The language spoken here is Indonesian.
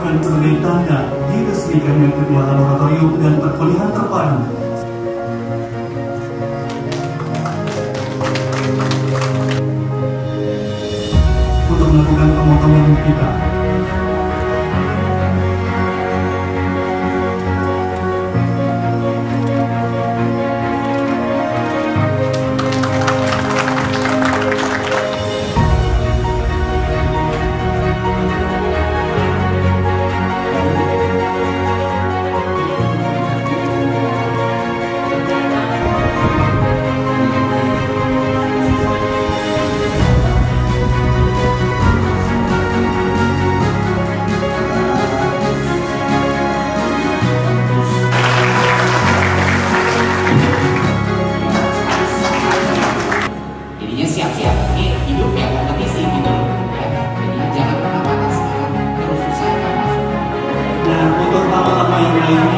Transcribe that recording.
merupakan sebagai tanda diresmikannya kedua laboratorium dan perkuliahan terpadu. Untuk melakukan pemotongan pita, siap-siap, ini hidup ya kompetisi gitu ya. Jadi jangan pernah patah semangat, terus usahakan masuk. dan untuk lama-lama yang lainnya